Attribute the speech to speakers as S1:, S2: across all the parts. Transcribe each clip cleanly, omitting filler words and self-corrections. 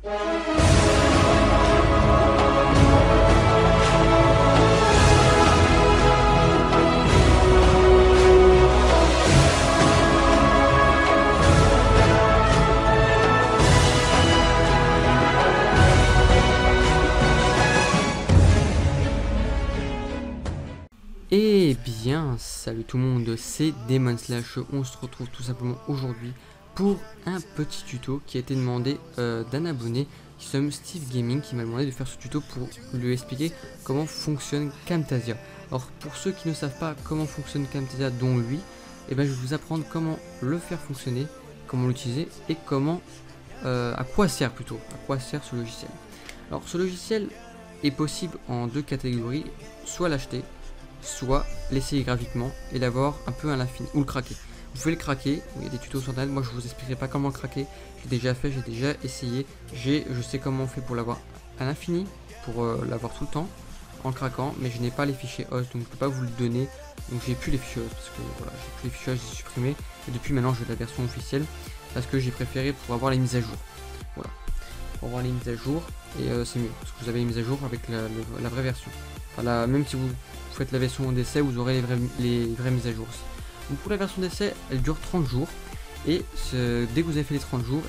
S1: Eh bien, salut tout le monde, c'est DemonSlash. On se retrouve tout simplement aujourd'hui pour un petit tuto qui a été demandé d'un abonné qui s'appelle Steve Gaming, qui m'a demandé de faire ce tuto pour lui expliquer comment fonctionne Camtasia. Alors pour ceux qui ne savent pas comment fonctionne Camtasia, dont lui, je vais vous apprendre comment le faire fonctionner, comment l'utiliser et comment à quoi sert ce logiciel. Alors ce logiciel est possible en deux catégories, soit l'acheter, soit l'essayer graphiquement et l'avoir un peu à l'infini, ou le craquer. Vous pouvez le craquer, il y a des tutos sur internet, moi je vous expliquerai pas comment le craquer, j'ai déjà fait, j'ai déjà essayé, je sais comment on fait pour l'avoir à l'infini, pour l'avoir tout le temps, en craquant, mais je n'ai pas les fichiers host, donc je peux pas vous le donner, donc j'ai plus les fichiers host, parce que voilà, j'ai plus les fichiers host, j'ai supprimé, et depuis maintenant j'ai la version officielle, parce que j'ai préféré pour avoir les mises à jour, voilà, pour avoir les mises à jour, et c'est mieux, parce que vous avez les mises à jour avec la vraie version, enfin, même si vous faites la version d'essai, vous aurez les vraies mises à jour aussi. Donc pour la version d'essai, elle dure 30 jours et dès que vous avez fait les 30 jours,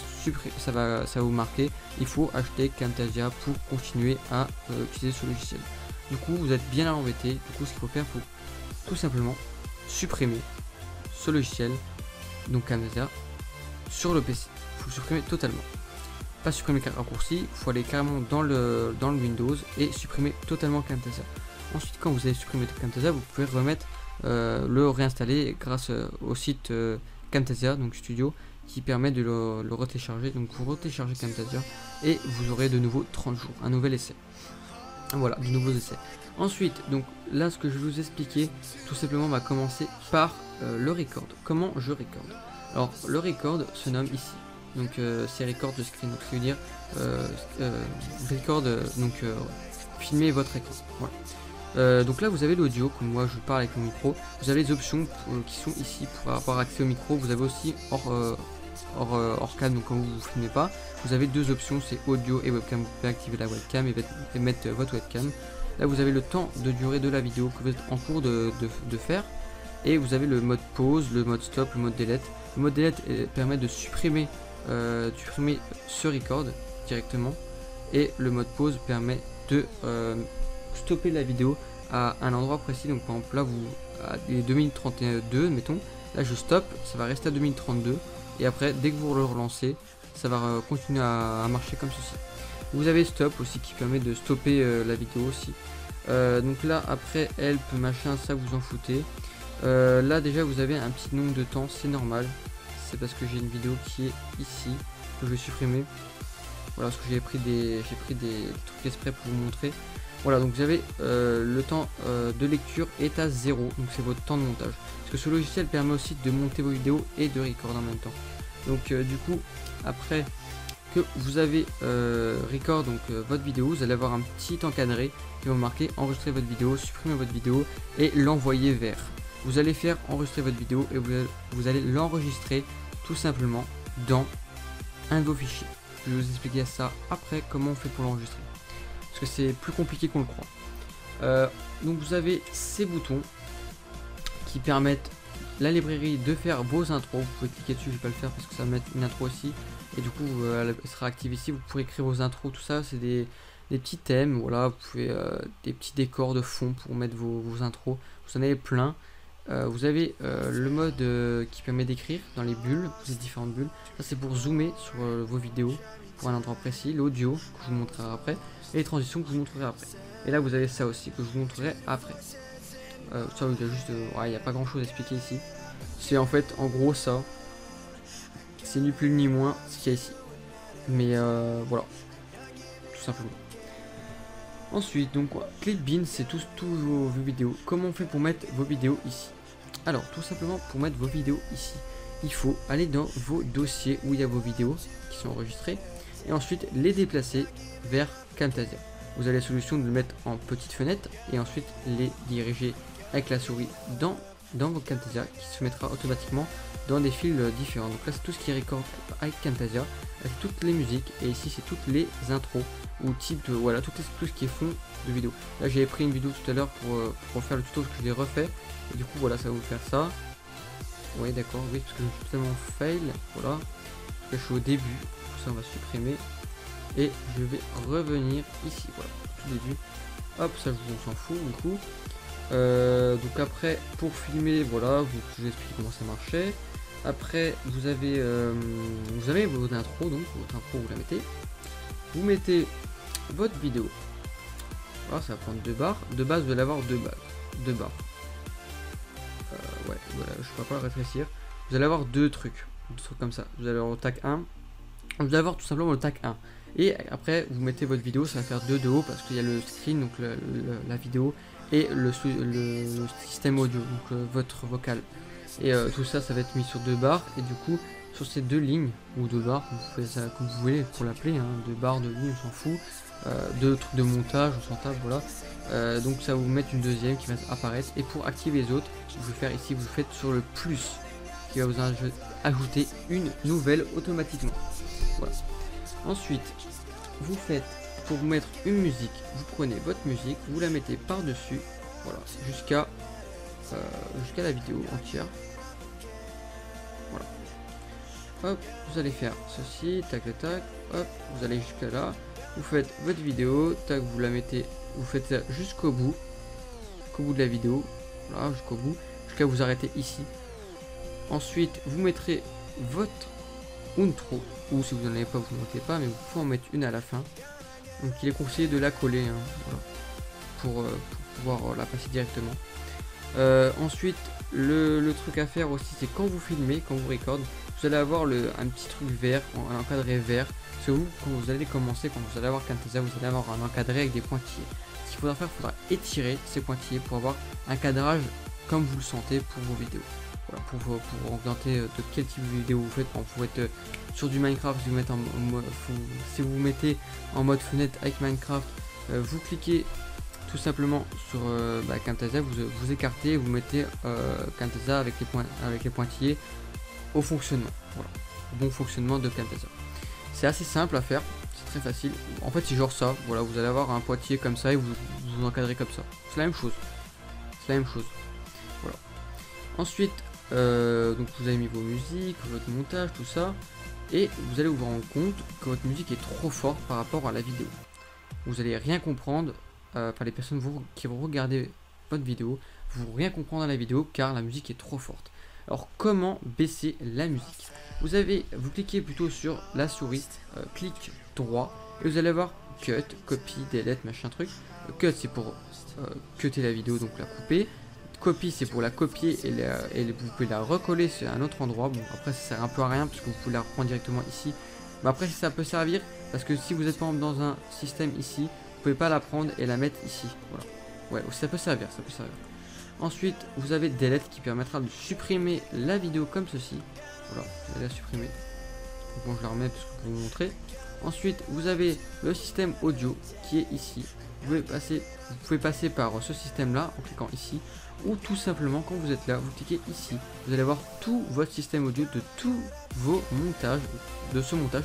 S1: ça va vous marquer il faut acheter Camtasia pour continuer à utiliser ce logiciel. Du coup vous êtes bien à l'embêter. Du coup ce qu'il faut faire, il faut tout simplement supprimer ce logiciel, donc Camtasia, sur le PC. Il faut le supprimer totalement. Pas supprimer le raccourci, il faut aller carrément dans le Windows et supprimer totalement Camtasia. Ensuite, quand vous avez supprimé Camtasia, vous pouvez remettre le réinstaller grâce au site Camtasia, donc Studio, qui permet de le retélécharger. Donc vous retéléchargez Camtasia et vous aurez de nouveau 30 jours, un nouvel essai. Voilà, de nouveaux essais. Ensuite, donc là, ce que je vais vous expliquer, tout simplement, on va commencer par le record. Comment je record? Alors, le record se nomme ici. Donc c'est record de screen, donc ça veut dire record, filmer votre écran. Voilà. Donc là vous avez l'audio, comme moi je parle avec mon micro. Vous avez les options qui sont ici pour avoir accès au micro. Vous avez aussi hors cam, donc quand vous ne filmez pas, vous avez deux options, c'est audio et webcam. Vous pouvez activer la webcam et mettre votre webcam. Là vous avez le temps de durée de la vidéo que vous êtes en cours de faire. Et vous avez le mode pause, le mode stop, le mode delete. Le mode delete permet de supprimer ce record directement. Et le mode pause permet de stopper la vidéo à un endroit précis. Donc par exemple là à 2 minutes 32 mettons, là je stoppe, ça va rester à 2 minutes 32 et après dès que vous le relancez ça va continuer à marcher comme ceci. Vous avez stop aussi qui permet de stopper la vidéo aussi. Donc là après help machin, ça vous en foutez. Là déjà vous avez un petit nombre de temps, c'est normal, c'est parce que j'ai une vidéo qui est ici que je vais supprimer. Voilà, parce que j'ai pris des trucs exprès pour vous montrer. Voilà, donc vous avez le temps de lecture est à 0, donc c'est votre temps de montage. Parce que ce logiciel permet aussi de monter vos vidéos et de record en même temps. Donc du coup, après que vous avez record donc votre vidéo, vous allez avoir un petit encadré qui va marquer enregistrer votre vidéo, supprimer votre vidéo et l'envoyer vers. Vous allez faire enregistrer votre vidéo et vous allez l'enregistrer tout simplement dans un de vos fichiers. Je vais vous expliquer ça après comment on fait pour l'enregistrer. Parce que c'est plus compliqué qu'on le croit. Donc vous avez ces boutons qui permettent la librairie de faire vos intros. Vous pouvez cliquer dessus, je vais pas le faire parce que ça va mettre une intro ici. Et du coup elle sera active ici, vous pourrez écrire vos intros, tout ça, c'est des petits thèmes, voilà, vous pouvez des petits décors de fond pour mettre vos intros, vous en avez plein. Vous avez le mode qui permet d'écrire dans les bulles, ces différentes bulles. Ça c'est pour zoomer sur vos vidéos pour un endroit précis, l'audio que je vous montrerai après, et les transitions que je vous montrerai après. Et là vous avez ça aussi que je vous montrerai après. Ça il y a juste, il n'y a pas grand chose à expliquer ici. C'est en fait en gros ça. C'est ni plus ni moins ce qu'il y a ici. Mais voilà, tout simplement. Ensuite, donc Clipbeam, c'est tous vos vidéos. Comment on fait pour mettre vos vidéos ici? Alors, tout simplement, pour mettre vos vidéos ici, il faut aller dans vos dossiers où il y a vos vidéos qui sont enregistrées et ensuite les déplacer vers Camtasia. Vous avez la solution de le mettre en petite fenêtre et ensuite les diriger avec la souris dans votre Camtasia qui se mettra automatiquement
S2: dans des fils différents. Donc là c'est tout ce qui est record avec Camtasia, avec toutes les musiques, et ici c'est toutes les intros ou type de, voilà, tout ce qui est fond de vidéo. Là j'avais pris une vidéo tout à l'heure pour faire le tuto, parce que je l'ai refait, et du coup voilà, ça va vous faire ça. Oui d'accord, oui, parce que je suis totalement fail, voilà, parce que je suis au début, tout ça on va supprimer, et je vais revenir ici, voilà, tout début, hop, ça on s'en fout du coup. Donc après pour filmer, voilà, je vous explique comment ça marchait. Après vous avez votre intro, donc votre intro vous la mettez, vous mettez votre vidéo, voilà, ça va prendre 2 barres, de base vous allez avoir 2 barres, ouais voilà, je peux pas le rétrécir, vous allez avoir deux trucs comme ça, vous allez avoir le tag 1, vous allez avoir tout simplement le tag 1, et après vous mettez votre vidéo, ça va faire 2 de haut parce qu'il y a le screen, donc la vidéo, et le système audio, donc votre vocal, et tout ça va être mis sur 2 barres, et du coup sur ces 2 lignes ou 2 barres, vous faites ça comme vous voulez pour l'appeler, hein, 2 barres, 2 lignes, on s'en fout, 2 trucs de montage, on s'en tape, voilà. Donc ça va vous mettre une deuxième qui va apparaître, et pour activer les autres, vous pouvez faire ici, vous faites sur le plus qui va vous ajouter une nouvelle automatiquement. Voilà. Ensuite vous faites, pour vous mettre une musique, vous prenez votre musique, vous la mettez par dessus, voilà, jusqu'à la vidéo entière. Voilà. Hop, vous allez faire ceci, tac tac, hop, vous allez jusqu'à là, vous faites votre vidéo, tac, vous la mettez, vous faites ça jusqu'au bout de la vidéo, voilà, jusqu'au bout, jusqu'à vous arrêter ici. Ensuite vous mettrez votre outro, ou si vous n'en avez pas, vous ne mettez pas, mais vous pouvez en mettre une à la fin. Donc il est conseillé de la coller, hein, voilà, pour pouvoir la passer directement. Ensuite le truc à faire aussi, c'est quand vous filmez, quand vous recordez, vous allez avoir un petit truc vert, un encadré vert, parce que quand vous allez commencer, quand vous allez avoir Camtasia, vous allez avoir un encadré avec des pointillés. Ce qu'il faudra faire, il faudra étirer ces pointillés pour avoir un cadrage comme vous le sentez pour vos vidéos. Voilà, pour orienter de quel type de vidéo vous faites. Quand vous êtes sur du Minecraft, si vous mettez en mode fenêtre avec Minecraft, vous cliquez tout simplement sur Camtasia, vous écartez, vous mettez Camtasia avec les pointillés au fonctionnement. Voilà, bon fonctionnement de Camtasia. C'est assez simple à faire, c'est très facile. En fait c'est genre ça, voilà, vous allez avoir un pointillé comme ça et vous encadrez comme ça. C'est la même chose. Voilà. Ensuite donc vous avez mis vos musiques, votre montage, tout ça, et vous allez vous rendre compte que votre musique est trop forte par rapport à la vidéo. Vous allez rien comprendre, enfin les personnes qui vont regarder votre vidéo, vous vont rien comprendre à la vidéo car la musique est trop forte. Alors comment baisser la musique? Vous cliquez plutôt sur la souris, clic droit, et vous allez voir cut, copy, delete, machin truc. Cut c'est pour cutter la vidéo, donc la couper. Copie c'est pour la copier et vous pouvez la recoller sur un autre endroit. Bon après ça sert un peu à rien parce que vous pouvez la reprendre directement ici, mais après ça peut servir parce que si vous êtes par exemple dans un système ici, vous pouvez pas la prendre et la mettre ici, voilà. Ouais, ça peut servir, Ensuite vous avez delete qui permettra de supprimer la vidéo comme ceci, voilà, vous allez la supprimer. Donc bon, je la remets parce que pour vous montrer. Ensuite vous avez le système audio qui est ici. Vous pouvez passer par ce système là en cliquant ici, ou tout simplement quand vous êtes là, vous cliquez ici, vous allez avoir tout votre système audio de tous vos montages, de ce montage.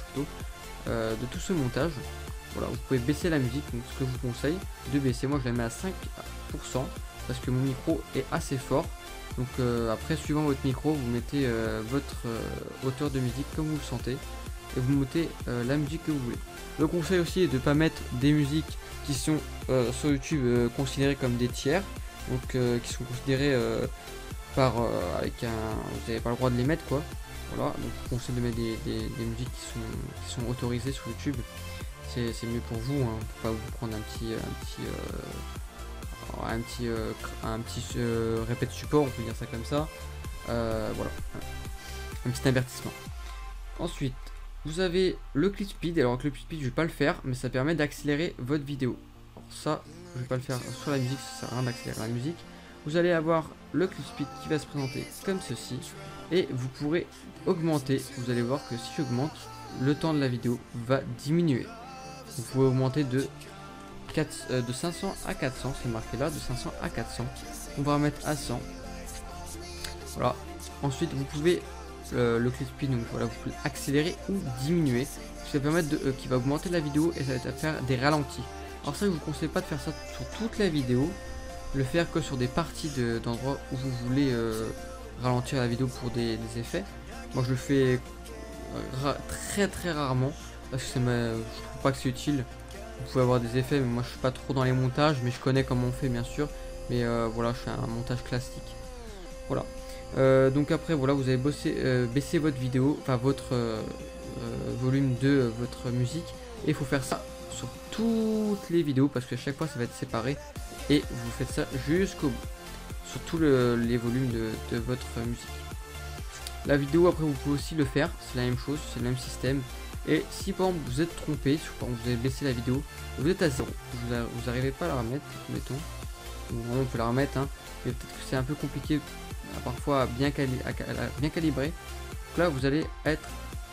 S2: Voilà, vous pouvez baisser la musique, donc ce que je vous conseille de baisser, moi je la mets à 5% parce que mon micro est assez fort. Donc après suivant votre micro, vous mettez votre hauteur de musique comme vous le sentez, et vous mettez la musique que vous voulez. Le conseil aussi est de ne pas mettre des musiques qui sont sur YouTube considérées comme des tiers, donc qui sont considérées avec un, vous n'avez pas le droit de les mettre quoi. Voilà, donc je vous conseille de mettre des musiques qui sont autorisées sur YouTube. C'est mieux pour vous, hein, pour pas vous prendre un petit répète support, on peut dire ça comme ça. Voilà, un petit avertissement. Ensuite vous avez le clip speed. Alors le clip speed je vais pas le faire, mais ça permet d'accélérer votre vidéo. Alors ça je vais pas le faire sur la musique, ça sert à rien d'accélérer la musique. Vous allez avoir le clip speed qui va se présenter comme ceci, et vous pourrez augmenter. Vous allez voir que si j'augmente, le temps de la vidéo va diminuer. Vous pouvez augmenter de 500 à 400, c'est marqué là, de 500 à 400. On va remettre à 100. Voilà. Ensuite vous pouvez
S1: le clip speed, donc voilà, vous pouvez accélérer ou diminuer, ce qui va permettre qui va augmenter la vidéo et ça va faire des ralentis. Alors ça, je vous conseille pas de faire ça sur toute la vidéo, le faire que sur des parties d'endroits où vous voulez ralentir la vidéo pour des effets. Moi je le fais très rarement parce que je trouve pas que c'est utile. Vous pouvez avoir des effets, mais moi je suis pas trop dans les montages, mais je connais comment on fait bien sûr. Mais voilà, je fais un montage classique. Voilà. Donc après voilà, vous avez baissé votre vidéo, enfin votre volume de votre musique, et il faut faire ça sur toutes les vidéos parce qu'à chaque fois ça va être séparé et vous faites ça jusqu'au bout sur tous les volumes de votre musique. La vidéo après vous pouvez aussi le faire, c'est la même chose, c'est le même système. Et si par exemple vous êtes trompé, si par exemple vous avez baissé la vidéo, vous êtes à 0, vous n'arrivez pas à la remettre, mettons, on peut la remettre, hein, mais peut-être que c'est un peu compliqué parfois bien calibré. Donc là vous allez être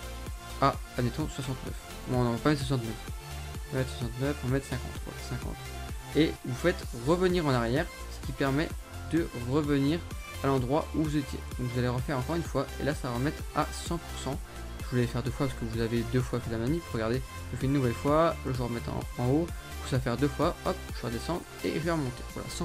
S1: à, admettons, 69. Bon, on va pas mettre 69. On va mettre 69, on va mettre 50. Voilà, 50. Et vous faites revenir en arrière, ce qui permet de revenir à l'endroit où vous étiez. Donc vous allez refaire encore une fois, et là ça va remettre à 100%. Je voulais faire deux fois parce que vous avez deux fois fait la manip. Regardez, je fais une nouvelle fois, je vais remettre en haut, ça va faire deux fois, hop, je vais redescendre et je vais remonter. Voilà, 100%.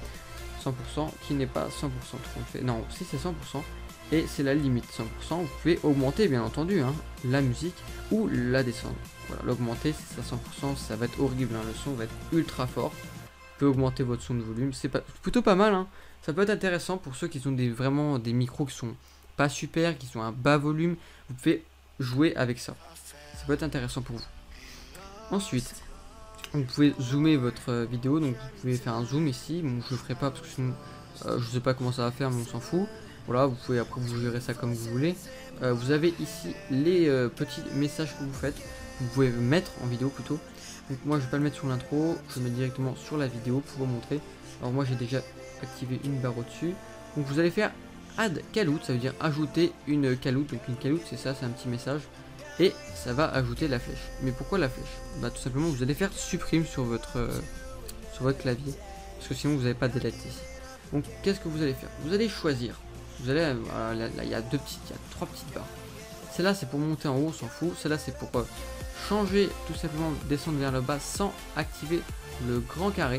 S1: 100% qui n'est pas 100% trompé. Non, si c'est 100%. Et c'est la limite 100%, vous pouvez augmenter bien entendu hein, la musique ou la descendre. Voilà, l'augmenter c'est ça 100%, ça va être horrible, hein, le son va être ultra fort. Vous pouvez augmenter votre son de volume, c'est plutôt pas mal, hein. Ça peut être intéressant pour ceux qui ont vraiment des micros qui sont pas super, qui sont à bas volume, vous pouvez jouer avec ça. Ça peut être intéressant pour vous. Ensuite, vous pouvez zoomer votre vidéo, donc vous pouvez faire un zoom ici, bon je le ferai pas parce que sinon je sais pas comment ça va faire mais on s'en fout. Voilà, vous pouvez après vous gérer ça comme vous voulez. Vous avez ici les petits messages que vous faites. Vous pouvez mettre en vidéo plutôt. Donc moi je vais pas le mettre sur l'intro, je le mets directement sur la vidéo pour vous montrer. Alors moi j'ai déjà activé une barre au-dessus. Donc vous allez faire add calout, ça veut dire ajouter une calout. Donc une calout c'est ça, c'est un petit message. Et ça va ajouter la flèche. Mais pourquoi la flèche? Bah tout simplement vous allez faire supprime sur votre clavier. Parce que sinon vous n'avez pas de delete ici. Donc qu'est-ce que vous allez faire? Vous allez choisir. Vous allez, là il y a trois petites barres. Celle-là c'est pour monter en haut, on s'en fout. Celle-là c'est pour changer, tout simplement descendre vers le bas sans activer le grand carré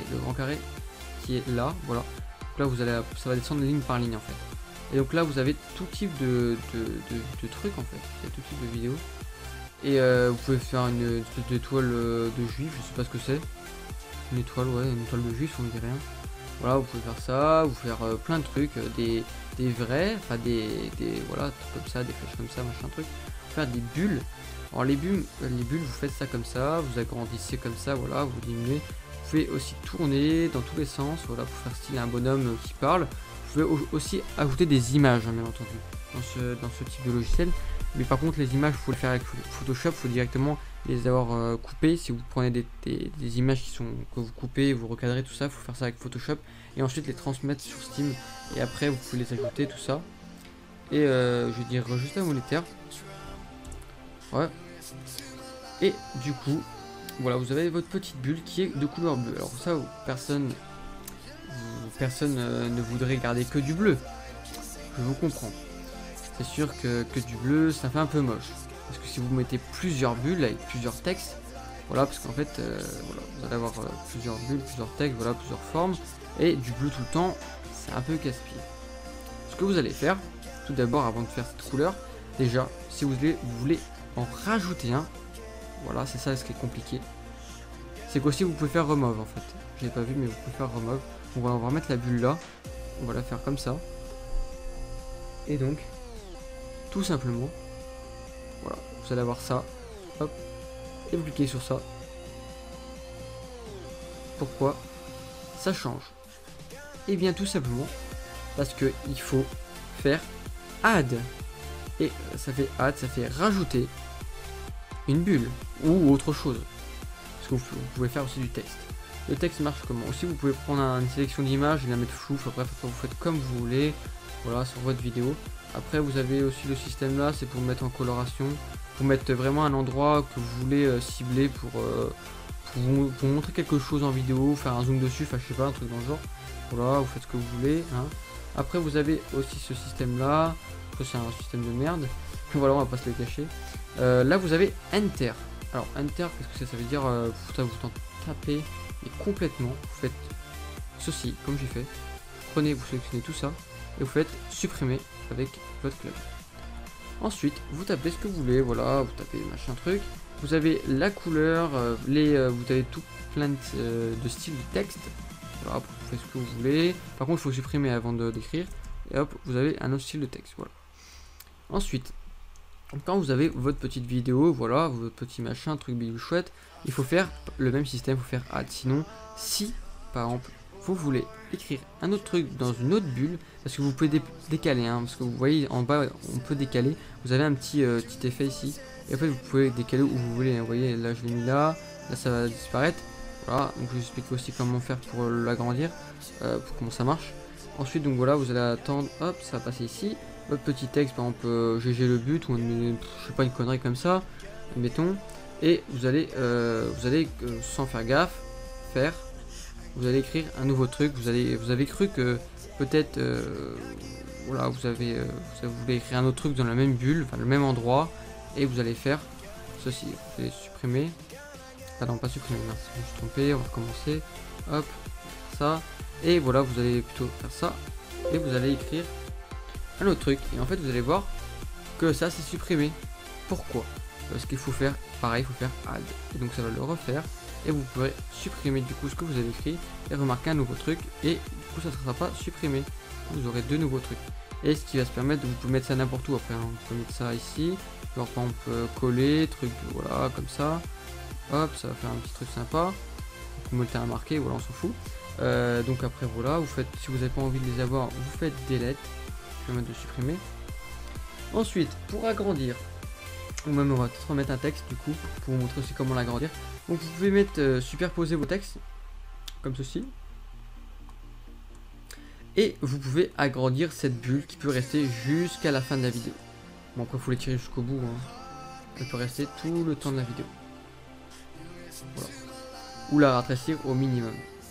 S1: qui est là, voilà. Donc là vous allez, ça va descendre ligne par ligne en fait. Et donc là vous avez tout type de trucs en fait, il y a tout type de vidéos. Et vous pouvez faire une espèce d'étoile de juif, je sais pas ce que c'est. Une étoile, ouais, une étoile de juif, on ne dit rien. Voilà, vous pouvez faire ça, vous faire plein de trucs, des vrais, enfin voilà, comme ça, des flèches comme ça, machin truc. Faire des bulles. Alors les bulles, vous faites ça comme ça, vous agrandissez comme ça, voilà, vous diminuez. Vous pouvez aussi tourner dans tous les sens, voilà, pour faire style un bonhomme qui parle. Vous pouvez aussi ajouter des images, hein, bien entendu, dans ce type de logiciel. Mais par contre, les images, il faut le faire avec Photoshop, il faut directement les avoir coupées. Si vous prenez des images que vous coupez, vous recadrez tout ça, il faut faire ça avec Photoshop. Et ensuite les transmettre sur Steam. Et après, vous pouvez les ajouter, tout ça. Et je vais dire juste un monétaire. Ouais. Et du coup, voilà, vous avez votre petite bulle qui est de couleur bleue. Alors ça, personne ne voudrait garder que du bleu. Je vous comprends. C'est sûr que du bleu, ça fait un peu moche. Parce que si vous mettez plusieurs bulles avec plusieurs textes, voilà, parce qu'en fait, voilà, vous allez avoir plusieurs bulles, plusieurs textes, voilà, plusieurs formes, et du bleu tout le temps, c'est un peu casse-pied. Ce que vous allez faire, tout d'abord, avant de faire cette couleur, déjà, si vous voulez en rajouter un, voilà, c'est ça ce qui est compliqué, c'est qu'aussi vous pouvez faire remove en fait. J'ai pas vu, mais vous pouvez faire remove. On va remettre la bulle là, on va la faire comme ça, et donc, tout simplement, voilà, vous allez avoir ça, hop, et vous cliquez sur ça. Pourquoi ça change? Et bien tout simplement parce que il faut faire add, et ça fait add, ça fait rajouter une bulle ou autre chose, parce que vous pouvez faire aussi du texte. Le texte marche comment? Aussi vous pouvez prendre une sélection d'images et la mettre floue, enfin bref, vous faites comme vous voulez, voilà, sur votre vidéo. Après vous avez aussi le système là, c'est pour mettre en coloration, pour mettre vraiment un endroit que vous voulez cibler pour vous montrer quelque chose en vidéo, faire un zoom dessus, enfin je sais pas, un truc dans le genre. Voilà, vous faites ce que vous voulez, hein. Après vous avez aussi ce système là, que c'est un système de merde. Voilà, on va pas se le cacher. Là vous avez Enter. Alors Enter, qu'est-ce que ça veut dire? Vous en tapez et complètement. Vous faites ceci, comme j'ai fait. Prenez, vous sélectionnez tout ça et vous faites supprimer avec votre clavier. Ensuite, vous tapez ce que vous voulez, voilà, vous tapez machin truc. Vous avez la couleur, vous avez tout plein de styles de texte. Voilà, vous faites ce que vous voulez. Par contre, il faut supprimer avant d'écrire. Et hop, vous avez un autre style de texte, voilà. Ensuite, quand vous avez votre petite vidéo, voilà, votre petit machin, truc bidou chouette, il faut faire le même système, il faut faire add. Sinon, si, par exemple, vous voulez écrire un autre truc dans une autre bulle, parce que vous pouvez décaler, hein, parce que vous voyez en bas, on peut décaler. Vous avez un petit effet ici, et en fait, vous pouvez décaler où vous voulez. Vous voyez, là, je l'ai mis là ça va disparaître. Voilà, donc je vais vous expliquer aussi comment faire pour l'agrandir, pour comment ça marche. Ensuite, donc voilà, vous allez attendre, hop, ça va passer ici. Votre petit texte, par exemple, GG le but, ou je sais pas, une connerie comme ça, admettons. Et vous allez sans faire gaffe, vous allez écrire un nouveau truc. Vous avez cru que peut-être, voilà, vous voulez écrire un autre truc dans la même bulle, enfin le même endroit, et vous allez faire ceci. Vous allez supprimer. Ah non, pas supprimer, merci, je me suis trompé, on va recommencer. Hop, ça. Et voilà, vous allez plutôt faire ça. Et vous allez écrire un autre truc. Et en fait, vous allez voir que ça, c'est supprimé. Pourquoi? Parce qu'il faut faire pareil, il faut faire add. Et donc, ça va le refaire. Et vous pourrez supprimer du coup ce que vous avez écrit et remarquer un nouveau truc. Et du coup, ça ne sera pas supprimé. Vous aurez deux nouveaux trucs. Et ce qui va se permettre, vous pouvez mettre ça n'importe où après. Hein. Vous pouvez mettre ça ici. Genre, par exemple, coller, truc, voilà, comme ça. Hop, ça va faire un petit truc sympa. Vous mettez un marqué, voilà, on s'en fout. Donc après voilà, vous faites, si vous n'avez pas envie de les avoir, vous faites delete. Je vais mettre de supprimer. Ensuite, pour agrandir, ou même on va peut-être remettre un texte du coup, pour vous montrer aussi comment l'agrandir. Donc vous pouvez mettre superposer vos textes, comme ceci. Et vous pouvez agrandir cette bulle qui peut rester jusqu'à la fin de la vidéo. Bon après il faut les tirer jusqu'au bout, hein. Elle peut rester tout le temps de la vidéo. Voilà. Ou la raccourcir au minimum.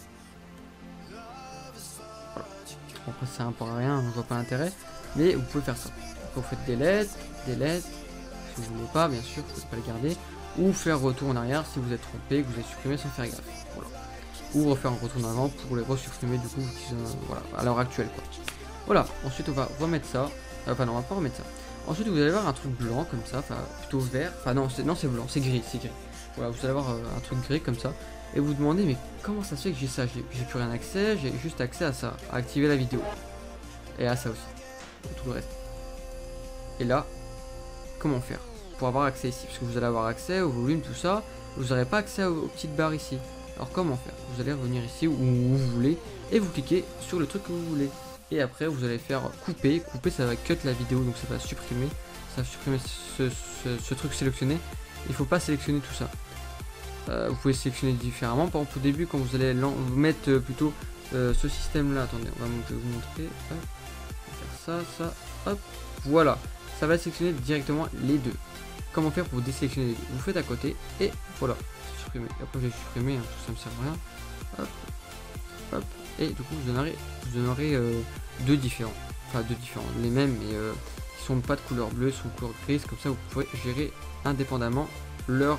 S1: Voilà. Bon, après c'est un peu rien, on voit pas l'intérêt, mais vous pouvez faire ça. Après, vous faites delete, si vous voulez pas, bien sûr, vous pouvez pas le garder, ou faire retour en arrière si vous êtes trompé, que vous avez supprimé sans faire gaffe. Voilà. Ou refaire un retour en avant pour les resupprimer du coup, voilà, à l'heure actuelle quoi. Voilà. Ensuite on va remettre ça. Enfin non, on va pas remettre ça. Ensuite vous allez avoir un truc blanc comme ça, enfin plutôt vert. Enfin non, c'est blanc, c'est gris, Voilà, vous allez avoir un truc gris comme ça. Et vous demandez mais comment ça se fait que j'ai ça? J'ai plus rien accès, j'ai juste accès à ça, à activer la vidéo. Et à ça aussi. Et tout le reste. Et là, comment faire pour avoir accès ici? Parce que vous allez avoir accès au volume, tout ça. Vous n'aurez pas accès aux petites barres ici. Alors comment faire? Vous allez revenir ici où vous voulez. Et vous cliquez sur le truc que vous voulez. Et après vous allez faire couper. Couper ça va cut la vidéo. Donc ça va supprimer. Ça va supprimer ce truc sélectionné. Il ne faut pas sélectionner tout ça. Vous pouvez sélectionner différemment. Par exemple au début quand vous allez vous mettre plutôt ce système là. Attendez, je vais vous montrer. Hop. On va faire ça, hop. Voilà. Ça va sélectionner directement les deux. Comment faire pour désélectionner les deux? Vous faites à côté et voilà. Supprimer. Après je vais supprimer, hein, ça me sert à rien. Hop. Hop. Et du coup vous en aurez deux différents. Enfin deux différents. Les mêmes mais qui sont pas de couleur bleue, sont de couleur grise. Comme ça vous pouvez gérer indépendamment leur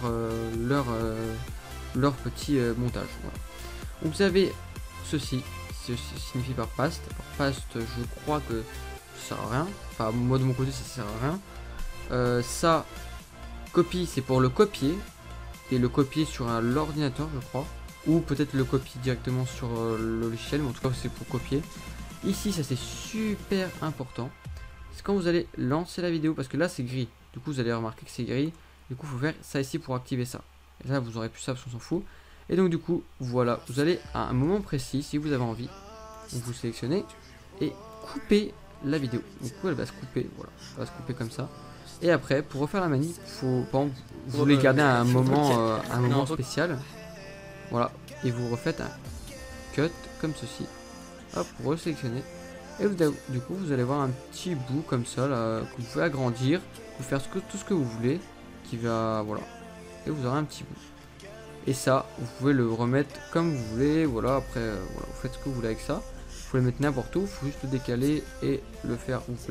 S1: petit montage. Voilà. Donc vous avez ceci signifie par past. Par past je crois que ça sert à rien. Enfin moi de mon côté ça sert à rien. Ça copie c'est pour le copier. Et le copier sur l'ordinateur je crois. Ou peut-être le copier directement sur le logiciel. Mais en tout cas c'est pour copier. Ici ça c'est super important. C'est quand vous allez lancer la vidéo. Parce que là c'est gris. Du coup vous allez remarquer que c'est gris. Du coup il faut faire ça ici pour activer ça. Et là vous aurez plus ça parce qu'on s'en fout. Et donc du coup voilà. Vous allez à un moment précis si vous avez envie. Donc vous sélectionnez. Et couper la vidéo. Donc du coup elle va se couper. Voilà. Elle va se couper comme ça. Et après pour refaire la manip. Faut par exemple, vous voulez garder un moment spécial. Voilà. Et vous refaites un cut comme ceci. Hop, vous resélectionnez. Et du coup vous allez voir un petit bout comme ça là, que vous pouvez agrandir, vous faire tout ce que vous voulez, qui va voilà. Et vous aurez un petit bout. Et ça, vous pouvez le remettre comme vous voulez. Voilà, après voilà, vous faites ce que vous voulez avec ça. Vous pouvez le mettre n'importe où, il faut juste le décaler et le faire. Vous pouvez le mettre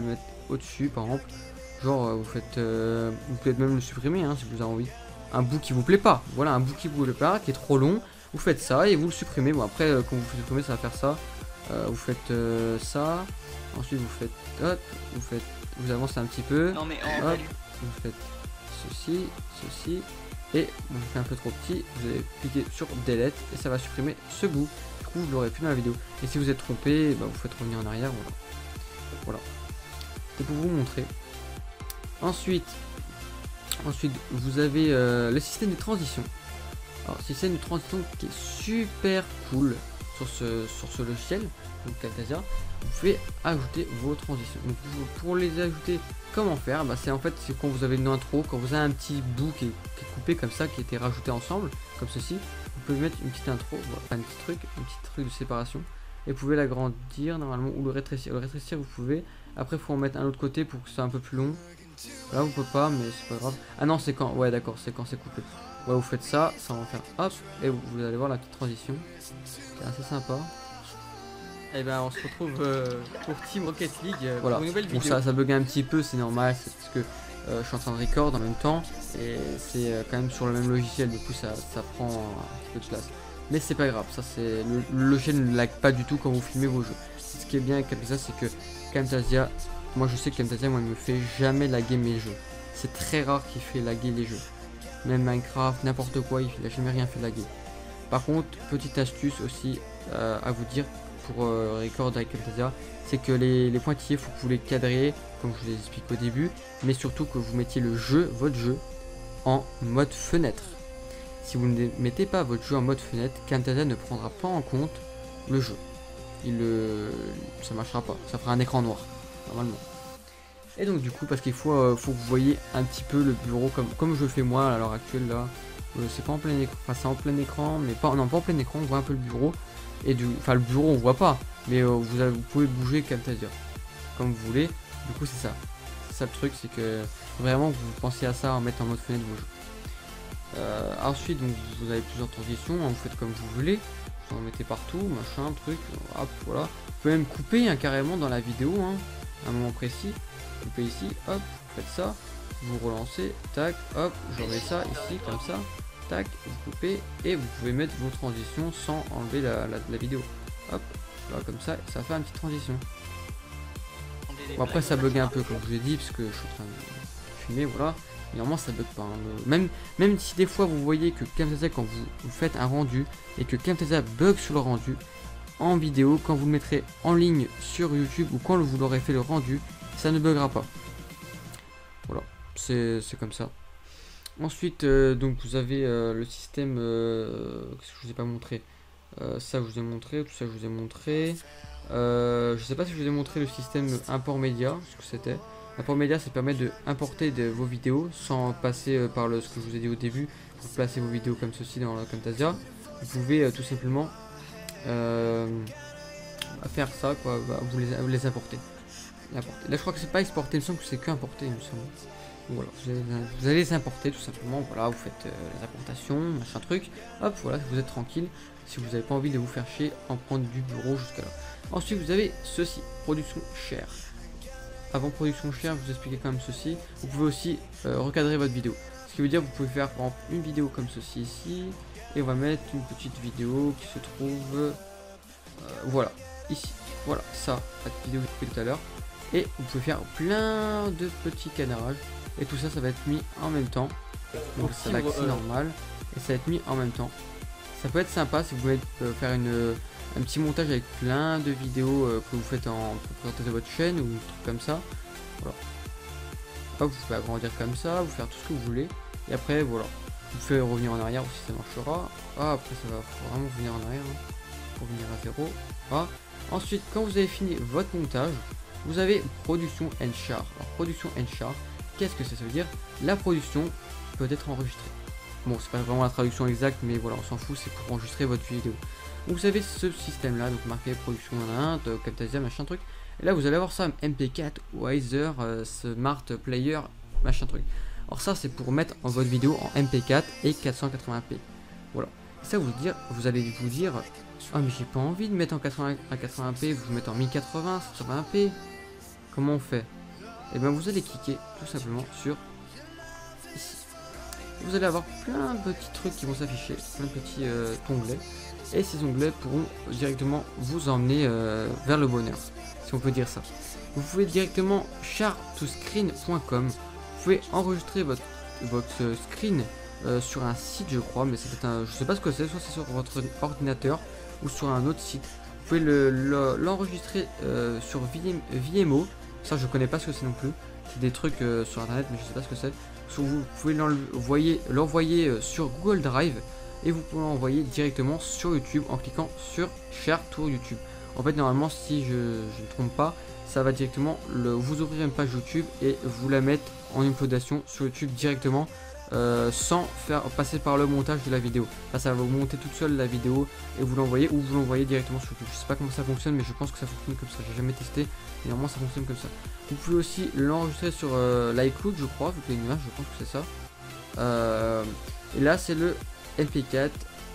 S1: au-dessus par exemple. Genre vous faites, vous pouvez même le supprimer hein, si vous avez envie. Un bout qui vous plaît pas, voilà un bout qui vous plaît pas, qui est trop long, vous faites ça et vous le supprimez. Bon après quand vous supprimez ça va faire ça. Vous faites ça, ensuite vous faites hop, vous avancez un petit peu,
S3: Non mais
S1: hop, vous faites ceci, et vous faites un peu trop petit, vous allez cliquer sur delete et ça va supprimer ce bout. Du coup vous l'aurez plus dans la vidéo. Et si vous êtes trompé, bah, vous faites revenir en arrière, voilà. C'est pour vous montrer. Ensuite vous avez le système de transition. Alors système de transition qui est super cool sur ce logiciel, donc Camtasia. Vous pouvez ajouter vos transitions. Donc pour les ajouter, comment faire? Bah, c'est en fait c'est quand vous avez une intro, quand vous avez un petit bout qui est coupé comme ça, qui a été rajouté ensemble, comme ceci, vous pouvez mettre une petite intro, enfin un petit truc de séparation, et vous pouvez l'agrandir normalement ou le rétrécir. Le rétrécir vous pouvez. Après faut en mettre un autre côté pour que ce soit un peu plus long. Là vous pouvez pas, mais c'est pas grave. Ah non c'est quand, ouais d'accord, c'est quand c'est coupé. Ouais vous faites ça, ça va faire hop, et vous allez voir la petite transition. C'est assez sympa. Et ben on se retrouve pour Team Rocket League voilà. Pour une nouvelle vidéo. Bon, ça bug un petit peu, c'est normal, c'est parce que je suis en train de record en même temps et c'est quand même sur le même logiciel, du coup ça prend un petit peu de place. Mais c'est pas grave, ça c'est le logiciel ne lag pas du tout quand vous filmez vos jeux. Ce qui est bien avec Camtasia, c'est que Camtasia, moi je sais que Camtasia moi il me fait jamais laguer mes jeux. C'est très rare qu'il fait laguer les jeux. Même Minecraft, n'importe quoi, il n'a jamais rien fait laguer. Par contre, petite astuce aussi à vous dire pour record avec Camtasia, c'est que les pointillés, faut que vous les cadriez comme je vous l'ai expliqué au début, mais surtout que vous mettiez votre jeu en mode fenêtre. Si vous ne mettez pas votre jeu en mode fenêtre, Camtasia ne prendra pas en compte le jeu. Ça marchera pas, ça fera un écran noir normalement. Et donc du coup, parce qu'il faut que vous voyez un petit peu le bureau comme je fais moi à l'heure actuelle là. C'est pas en plein écran, enfin c'est en plein écran, mais pas en plein écran, on voit un peu le bureau. Et enfin le bureau on voit pas, mais vous pouvez bouger Camtasia comme vous voulez. Du coup c'est ça le truc, c'est que vraiment vous pensez à ça en mettant en mode fenêtre vos jeux. Ensuite donc vous avez plusieurs transitions, hein, vous faites comme vous voulez, vous en mettez partout, machin, truc, hop, voilà. Vous pouvez même couper hein, carrément dans la vidéo, hein, à un moment précis. Vous coupez ici, hop, vous faites ça, vous relancez, tac, hop, je remets ça ici comme ça. Tac, vous coupez et vous pouvez mettre vos transitions sans enlever la vidéo. Hop, là comme ça, ça fait une petite transition. Bon, après ça bug un peu comme je vous ai dit parce que je suis en train de filmer, voilà. Et normalement ça bug pas. Hein. Même si des fois vous voyez que Camtasia quand vous faites un rendu et que Camtasia bug sur le rendu en vidéo, quand vous le mettrez en ligne sur YouTube ou quand vous l'aurez fait le rendu, ça ne buggera pas. Voilà, c'est comme ça. Ensuite, donc vous avez le système, qu'est-ce que je vous ai pas montré, ça je vous ai montré, tout ça je vous ai montré. Je sais pas si je vous ai montré le système import média, ce que c'était. Import média, ça permet de importer vos vidéos sans passer par ce que je vous ai dit au début, pour placer vos vidéos comme ceci dans la Camtasia. Vous pouvez tout simplement faire ça, quoi, vous les importer. Là je crois que c'est pas exporter, il me semble que c'est que importer, il me semble. Voilà, vous allez les importer tout simplement, voilà, vous faites les importations, machin truc, hop, voilà, vous êtes tranquille, si vous n'avez pas envie de vous faire chier en prendre du bureau jusqu'à là. Ensuite vous avez ceci, production share. Avant production share, je vous expliquais quand même ceci, vous pouvez aussi recadrer votre vidéo. Ce qui veut dire que vous pouvez faire par exemple une vidéo comme ceci ici, et on va mettre une petite vidéo qui se trouve, voilà, ici, voilà, ça, la vidéo que j'ai fait tout à l'heure. Et vous pouvez faire plein de petits cadrages. Et tout ça, ça va être mis en même temps. Donc c'est l'accès normal. Et ça va être mis en même temps. Ça peut être sympa si vous voulez faire un petit montage avec plein de vidéos que vous faites pour présenter votre chaîne ou un truc comme ça. Voilà. Hop, vous pouvez agrandir comme ça, vous faire tout ce que vous voulez. Et après, voilà. Vous pouvez revenir en arrière aussi, ça marchera. Ah, après, ça va vraiment venir en arrière. Hein, pour venir à zéro. Ah. Ensuite, quand vous avez fini votre montage, vous avez production and char. Alors production and char, qu'est-ce que ça veut dire? La production peut être enregistrée. Bon, c'est pas vraiment la traduction exacte, mais voilà, on s'en fout, c'est pour enregistrer votre vidéo. Donc vous avez ce système là, donc marqué production en 1, Camtasia, machin truc. Et là vous allez avoir ça, MP4, Wiser, Smart Player, machin truc. Alors ça c'est pour mettre en votre vidéo en MP4 et 480p. Voilà. Et ça vous allez vous dire, ah mais j'ai pas envie de mettre en 80p, vous mettez en 1080, 720p. Comment on fait? et bien vous allez cliquer tout simplement sur ici. Vous allez avoir plein de petits trucs qui vont s'afficher, plein de petits onglets, et ces onglets pourront directement vous emmener vers le bonheur, si on peut dire ça. Vous pouvez directement share2screen.com, vous pouvez enregistrer votre screen sur un site, je crois, mais c'est un, je sais pas ce que c'est, soit c'est sur votre ordinateur ou sur un autre site. Vous pouvez l'enregistrer sur Vimeo, ça je connais pas ce que c'est non plus, c'est des trucs sur internet mais je sais pas ce que c'est. Vous pouvez l'envoyer sur Google Drive et vous pouvez l'envoyer directement sur YouTube en cliquant sur Share to YouTube. En fait normalement si je ne trompe pas, ça va directement vous ouvrir une page YouTube et vous la mettre en uploadation sur YouTube directement sans faire passer par le montage de la vidéo. Là ça va vous monter toute seule la vidéo et vous l'envoyez ou vous l'envoyez directement sur YouTube. Je sais pas comment ça fonctionne mais je pense que ça fonctionne comme ça. J'ai jamais testé mais normalement ça fonctionne comme ça. Vous pouvez aussi l'enregistrer sur l'iCloud je crois, vu qu'il y a une image, je pense que c'est ça. Et là c'est le MP4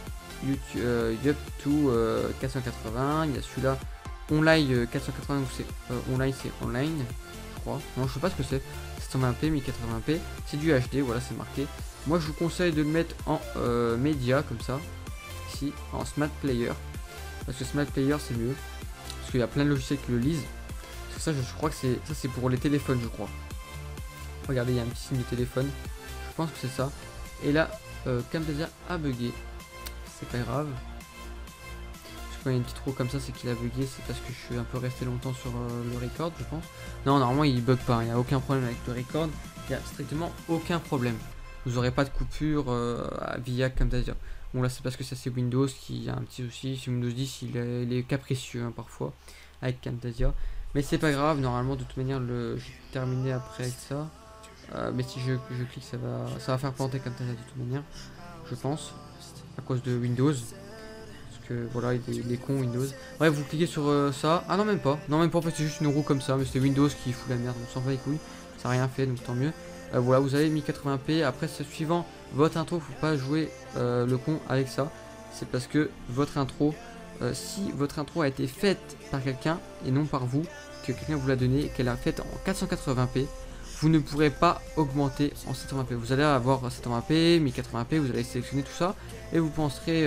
S1: YouTube to 480, il y a celui-là Online 480 où c'est online, c'est online je crois, non je sais pas ce que c'est, 720p 1080p, c'est du HD, voilà c'est marqué. Moi je vous conseille de le mettre en média comme ça, ici en Smart Player, parce que Smart Player c'est mieux, parce qu'il y a plein de logiciels qui le lisent, parce que ça je crois que c'est pour les téléphones je crois. Regardez il y a un petit signe de téléphone, je pense que c'est ça. Et là Camtasia a bugué, c'est pas grave. Quand il y a une petite roue comme ça, c'est qu'il a bugué, c'est parce que je suis un peu resté longtemps sur le record, je pense. Non, normalement il bug pas, il n'y a aucun problème avec le record, il n'y a strictement aucun problème. Vous n'aurez pas de coupure via Camtasia. Bon là c'est parce que ça c'est Windows qui a un petit souci, sur Windows 10 il est capricieux hein, parfois avec Camtasia. Mais c'est pas grave, normalement de toute manière j'ai terminé après avec ça. Mais si je clique ça va faire planter Camtasia de toute manière, je pense, à cause de Windows. Voilà il est con Windows. Bref vous cliquez sur ça. Ah non même pas en fait c'est juste une roue comme ça, mais c'est Windows qui fout la merde, on s'en bat les couilles, ça n'a rien fait donc tant mieux. Voilà vous avez 1080p, après c'est suivant votre intro, faut pas jouer le con avec ça, c'est parce que votre intro, si votre intro a été faite par quelqu'un et non par vous, que quelqu'un vous l'a donné et qu'elle a faite en 480p, vous ne pourrez pas augmenter en 720p. Vous allez avoir 720p, 1080p, vous allez sélectionner tout ça et vous penserez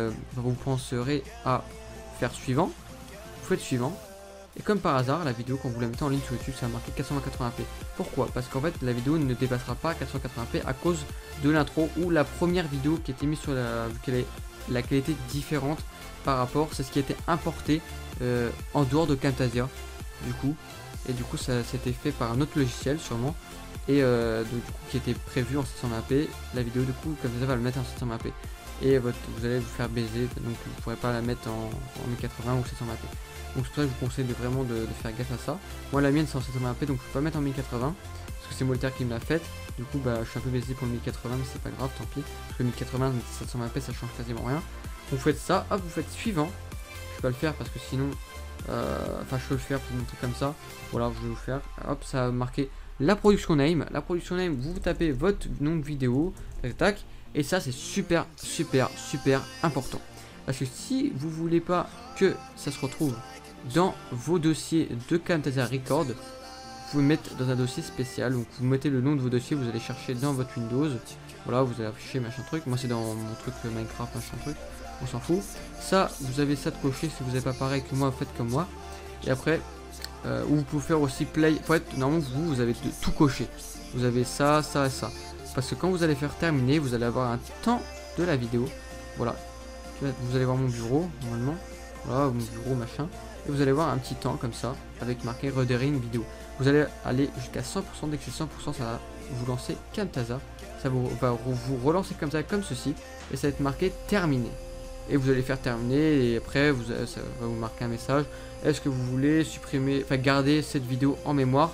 S1: à faire suivant. Vous faites suivant et comme par hasard la vidéo quand vous la mettez en ligne sur YouTube ça va marquer 480p. Pourquoi? Parce qu'en fait la vidéo ne dépassera pas 480p à cause de l'intro ou la première vidéo qui était mise sur vu qu'elle est la qualité différente par rapport, c'est ce qui a été importé en dehors de Camtasia du coup. Et du coup ça s'était fait par un autre logiciel sûrement. Et du coup qui était prévu en 720p. La vidéo du coup comme ça va le mettre en 720p. Et vous allez vous faire baiser. Donc vous ne pourrez pas la mettre en 1080 ou 720p. Donc c'est pour ça que je vous conseille de faire gaffe à ça. Moi la mienne c'est en 720p donc je peux pas mettre en 1080. Parce que c'est Molter qui me l'a faite. Du coup bah je suis un peu baisé pour le 1080 mais c'est pas grave tant pis. Parce que 1080 et 720p ça change quasiment rien. Donc vous faites ça, hop vous faites suivant. Je peux pas le faire parce que sinon... Enfin je peux le faire pour vous montrer comme ça. Voilà je vais vous faire. Hop ça va marquer la production name. La production name vous tapez votre nom de vidéo. Tac tac. Et ça c'est super important. Parce que si vous voulez pas que ça se retrouve dans vos dossiers de Camtasia Record, vous pouvez mettre dans un dossier spécial. Donc vous mettez le nom de vos dossiers, vous allez chercher dans votre Windows. Voilà vous allez afficher machin truc. Moi c'est dans mon truc Minecraft machin truc. On s'en fout. Ça, vous avez ça de cocher si vous n'avez pas pareil que moi, faites comme moi. Et après, vous pouvez faire aussi play. En fait, normalement, vous avez tout coché. Vous avez ça, ça et ça. Parce que quand vous allez faire terminer, vous allez avoir un temps de la vidéo. Voilà. Vous allez voir mon bureau, normalement. Voilà, mon bureau, machin. Et vous allez voir un petit temps comme ça, avec marqué rendering vidéo. Vous allez aller jusqu'à 100%. Dès que c'est 100%, ça va vous lancer Camtasia. Ça va vous relancer comme ça, comme ceci. Et ça va être marqué terminé. Et vous allez faire terminer et après ça va vous marquer un message. Est-ce que vous voulez supprimer, enfin garder cette vidéo en mémoire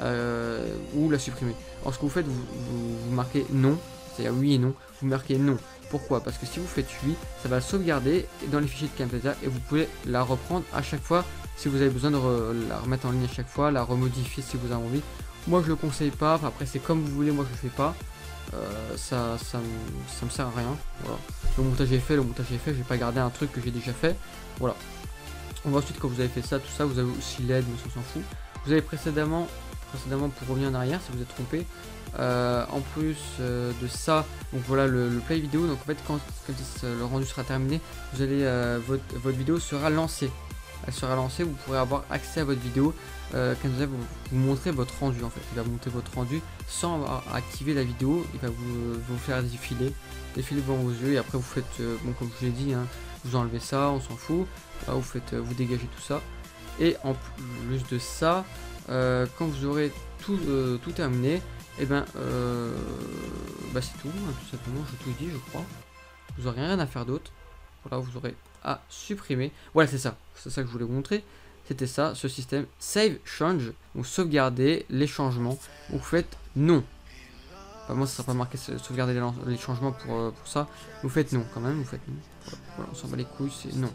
S1: ou la supprimer? Alors ce que vous faites, vous marquez non, c'est-à-dire oui et non, vous marquez non. Pourquoi? Parce que si vous faites oui, ça va la sauvegarder dans les fichiers de Camtasia et vous pouvez la reprendre à chaque fois si vous avez besoin de la remettre en ligne à chaque fois, la remodifier si vous avez envie. Moi je le conseille pas, enfin, après c'est comme vous voulez, moi je le fais pas. Ça me sert à rien. Voilà. Le montage est fait, je vais pas garder un truc que j'ai déjà fait. Voilà. On va ensuite quand vous avez fait ça, tout ça, vous avez aussi l'aide, mais on s'en fout. Vous avez précédemment précédemment pour revenir en arrière si vous êtes trompé. En plus de ça, donc voilà le play vidéo. Donc en fait quand le rendu sera terminé, vous allez votre vidéo sera lancée. Elle sera lancée, vous pourrez avoir accès à votre vidéo. Camtasia vous montrer votre rendu en fait. Il va monter votre rendu sans activer la vidéo. Il va vous faire défiler devant vos yeux et après vous faites bon comme je vous l'ai dit, hein, vous enlevez ça, on s'en fout. Vous faites vous dégagez tout ça. Et en plus de ça, quand vous aurez tout terminé, et ben c'est tout, hein, tout simplement, je tout dit je crois. Vous n'aurez rien à faire d'autre. Voilà, vous aurez à supprimer. Voilà, c'est ça que je voulais vous montrer. C'était ça, ce système Save Change, donc sauvegarder les changements. Donc vous faites non. Enfin, moi ça sera pas marqué sauvegarder les changements pour ça. Vous faites non quand même, vous faites non. Voilà, on s'en bat les couilles, c'est non.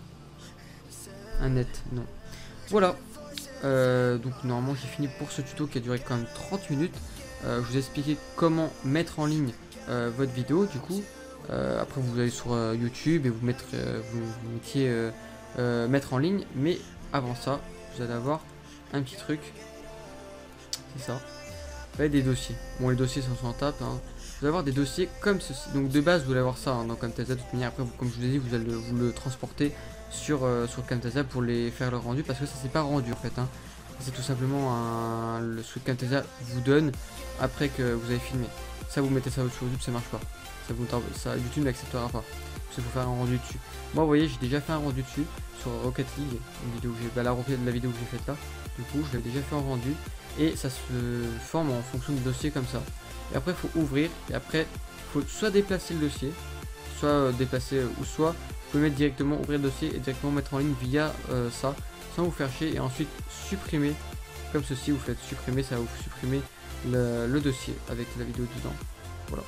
S1: Un net, non. Voilà. Donc normalement j'ai fini pour ce tuto qui a duré quand même 30 minutes. Je vous ai expliqué comment mettre en ligne votre vidéo du coup. Après vous allez sur YouTube et vous mettiez mettre en ligne, mais avant ça vous allez avoir un petit truc, c'est ça, vous avez des dossiers. Bon, les dossiers ça s'en tape, hein. Vous allez avoir des dossiers comme ceci. Donc de base vous allez avoir ça hein, dans Camtasia. De toute manière après comme je vous ai dit, vous allez vous le transporter sur Camtasia pour les faire le rendu, parce que ça c'est pas rendu en fait, hein. C'est tout simplement ce que Camtasia vous donne après que vous avez filmé. Ça vous mettez ça sur YouTube, ça marche pas. YouTube n'acceptera pas. Il faut faire un rendu dessus. Moi vous voyez j'ai déjà fait un rendu dessus sur Rocket League, une vidéo que la vidéo que j'ai faite là. Du coup je l'avais déjà fait en rendu et ça se forme en fonction du dossier comme ça. Et après il faut ouvrir et après il faut soit déplacer le dossier, soit soit vous pouvez mettre directement ouvrir le dossier et directement mettre en ligne via ça sans vous faire chier et ensuite supprimer comme ceci. Vous faites supprimer, ça va vous supprimer le dossier avec la vidéo dedans. Voilà.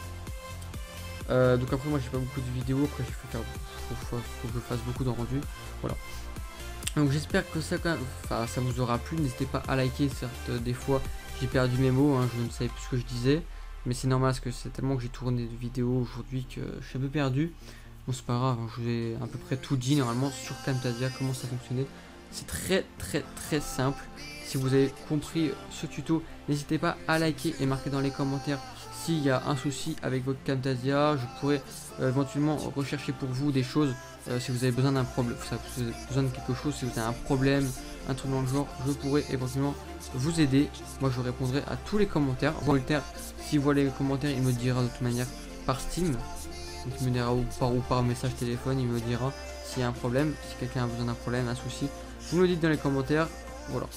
S1: Donc après moi j'ai pas beaucoup de vidéos, après faut que je fasse beaucoup de rendus. Voilà. Donc j'espère que ça vous aura plu. N'hésitez pas à liker, certes des fois j'ai perdu mes mots, hein, je ne savais plus ce que je disais. Mais c'est normal parce que c'est tellement que j'ai tourné de vidéos aujourd'hui que je suis un peu perdu. Bon c'est pas grave, hein, je vous ai à peu près tout dit normalement sur Camtasia, comment ça fonctionnait. C'est très simple. Si vous avez compris ce tuto, n'hésitez pas à liker et marquer dans les commentaires s'il y a un souci avec votre Camtasia. Je pourrais éventuellement rechercher pour vous des choses si vous avez besoin d'un problème, si vous avez besoin de quelque chose, si vous avez un problème, un truc dans le genre, je pourrais éventuellement vous aider. Moi je répondrai à tous les commentaires. Voltaire, s'il voit les commentaires, il me dira de toute manière par Steam. Donc il me dira ou par message téléphone, il me dira s'il y a un problème, si quelqu'un a besoin d'un problème, un souci. Vous me le dites dans les commentaires. Voilà.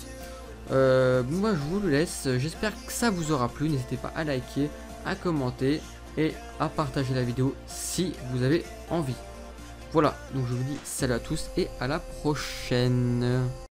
S1: Moi je vous le laisse. J'espère que ça vous aura plu. N'hésitez pas à liker, à commenter et à partager la vidéo si vous avez envie. Voilà, donc je vous dis salut à tous et à la prochaine.